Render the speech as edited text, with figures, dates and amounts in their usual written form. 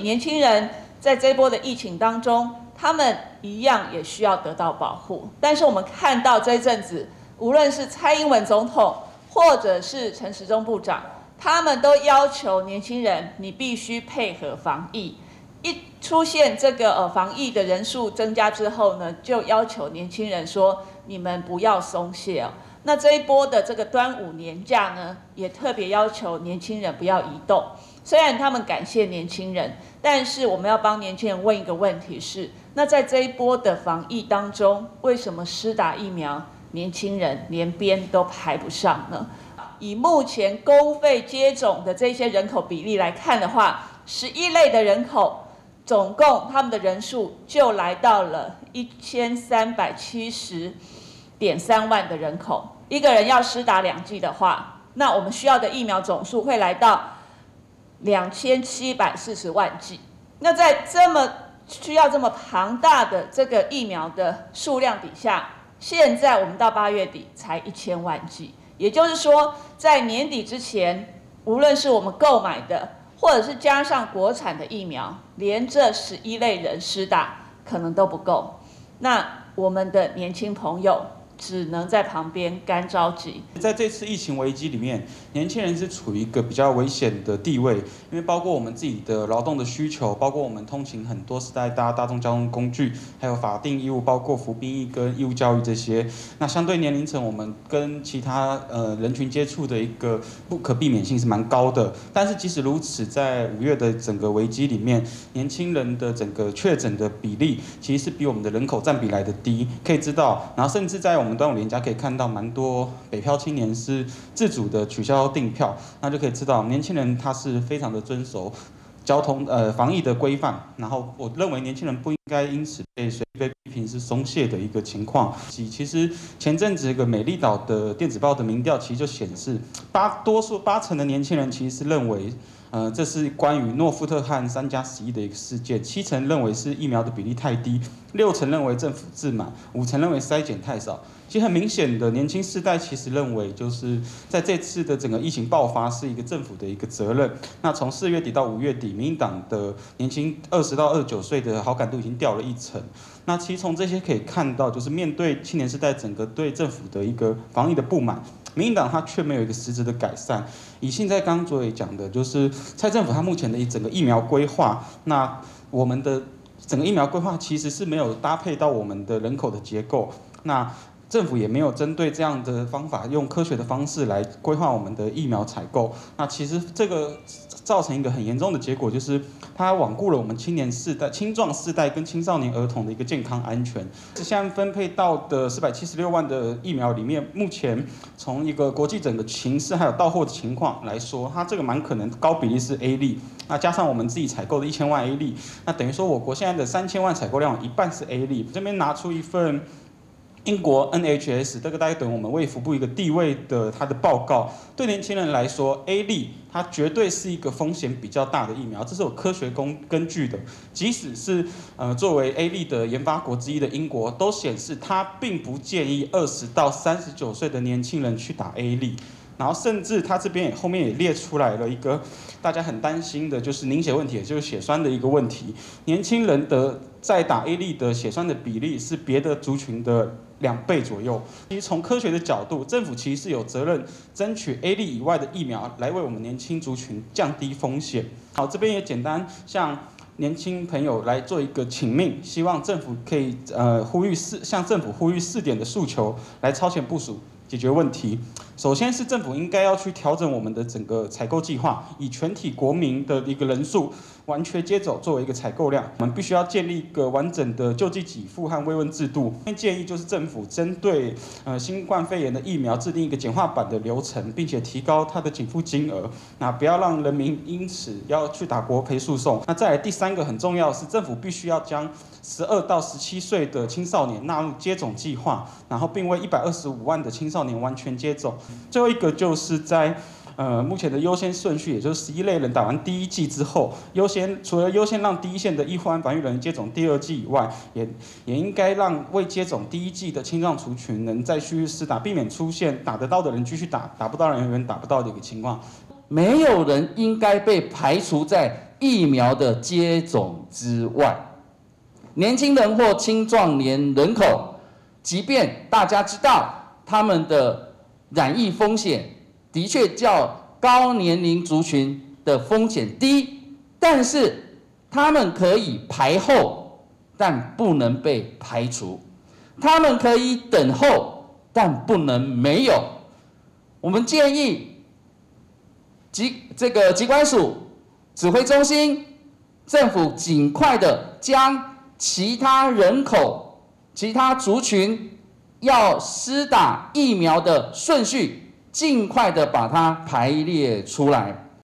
年轻人在这波的疫情当中，他们一样也需要得到保护。但是我们看到这一阵子，无论是蔡英文总统或者是陈时中部长，他们都要求年轻人，你必须配合防疫。一出现这个防疫的人数增加之后呢，就要求年轻人说，你们不要松懈哦。那这一波的这个端午年假呢，也特别要求年轻人不要移动。虽然他们感谢年轻人，但是我们要帮年轻人问一个问题是：那在这一波的防疫当中，为什么施打疫苗年轻人连边都排不上呢？以目前公费接种的这些人口比例来看的话，11类的人口。总共他们的人数就来到了1370.3万的人口，一个人要施打2剂的话，那我们需要的疫苗总数会来到2740万剂。那在需要这么庞大的这个疫苗的数量底下，现在我们到8月底才1000万剂，也就是说，在年底之前，无论是我们购买的，或者是加上国产的疫苗，连这11类人施打可能都不够。那我们的年轻朋友只能在旁边干着急。 在这次疫情危机里面，年轻人是处于一个比较危险的地位，因为包括我们自己的劳动的需求，包括我们通勤很多是在搭大众交通工具，还有法定义务，包括服兵役跟义务教育这些。那相对年龄层，我们跟其他人群接触的一个不可避免性是蛮高的。但是即使如此，在5月的整个危机里面，年轻人的整个确诊的比例其实是比我们的人口占比来的低，可以知道，然后甚至在我们端午连假可以看到蛮多北漂青年是自主的取消订票，那就可以知道年轻人他是非常的遵守交通防疫的规范，然后我认为年轻人不应该因此被批评是松懈的一个情况。其实前阵子一个美丽岛的电子报的民调其实就显示，八成的年轻人其实是认为。这是关于诺富特汉3+11的一个事件，7成认为是疫苗的比例太低，6成认为政府自满，5成认为筛检太少。其实很明显的，年轻世代其实认为，就是在这次的整个疫情爆发是一个政府的一个责任。那从4月底到5月底，民进党的年轻20到29岁的好感度已经掉了1成。那其实从这些可以看到，就是面对青年世代整个对政府的一个防疫的不满。民进党它却没有一个实质的改善。以现在刚刚卓伟讲的，就是蔡政府它目前的整个疫苗规划，那我们的整个疫苗规划其实是没有搭配到我们的人口的结构。那政府也没有针对这样的方法，用科学的方式来规划我们的疫苗采购。那其实这个造成一个很严重的结果，就是它罔顾了我们青壮世代跟青少年儿童的一个健康安全。现在分配到的476万的疫苗里面，目前从一个国际整个情势还有到货的情况来说，它这个蛮可能高比例是 A 粒。那加上我们自己采购的1000万 A 粒，那等于说我国现在的3000万采购量一半是 A 粒。这边拿出一份。英国 NHS 这个大概等我们卫福部一个地位的它的报告，对年轻人来说 ，A 粒它绝对是一个风险比较大的疫苗，这是有科学根据的。即使是作为 A 粒的研发国之一的英国，都显示它并不建议20到39岁的年轻人去打 A 粒。然后甚至他这边后面也列出来了一个大家很担心的，就是凝血问题，也就是血栓的一个问题。年轻人的在打 A 粒的血栓的比例是别的族群的2倍左右。其实从科学的角度，政府其实是有责任争取 A 粒以外的疫苗来为我们年轻族群降低风险。好，这边也简单向年轻朋友来做一个请命，希望政府可以向政府呼吁4点的诉求，来超前部署。解决问题，首先是政府应该要去调整我们的整个采购计划，以全体国民的一个人数完全接走作为一个采购量。我们必须要建立一个完整的救济给付和慰问制度。建议就是政府针对新冠肺炎的疫苗制定一个简化版的流程，并且提高它的给付金额。那不要让人民因此要去打国赔诉讼。那再来第3个很重要是，政府必须要将12到17岁的青少年纳入接种计划，然后并为125万的青少年完全接种。最后一个就是在目前的优先顺序，也就是11类人打完第1剂之后，除了优先让第一线的医护和防疫人员接种第2剂以外，也应该让未接种第1剂的青壮族群能再继续施打，避免出现打得到的人继续打，打不到的人永远打不到的一个情况。 没有人应该被排除在疫苗的接种之外，年轻人或青壮年人口，即便大家知道他们的染疫风险的确较高年龄族群的风险低，但是他们可以排后，但不能被排除；他们可以等候，但不能没有。我们建议疾管署、指挥中心、政府尽快的将其他人口、其他族群要施打疫苗的顺序，尽快的把它排列出来。